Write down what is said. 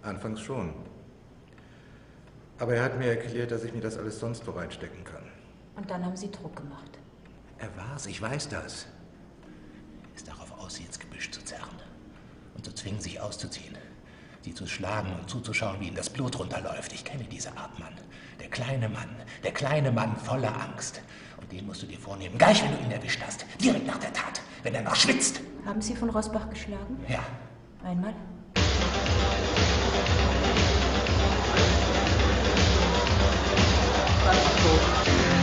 Anfangs schon. Aber er hat mir erklärt, dass ich mir das alles sonst wo reinstecken kann. Und dann haben Sie Druck gemacht. Er war's, ich weiß das. Ist darauf aus, sie ins Gebüsch zu zerren und zu zwingen, sich auszuziehen. Sie zu schlagen und zuzuschauen, wie ihnen das Blut runterläuft. Ich kenne diese Art Mann. Der kleine Mann voller Angst. Und den musst du dir vornehmen, gleich wenn du ihn erwischt hast. Direkt nach der Tat, wenn er noch schwitzt. Haben Sie von Rosbach geschlagen? Ja. Einmal? Tot.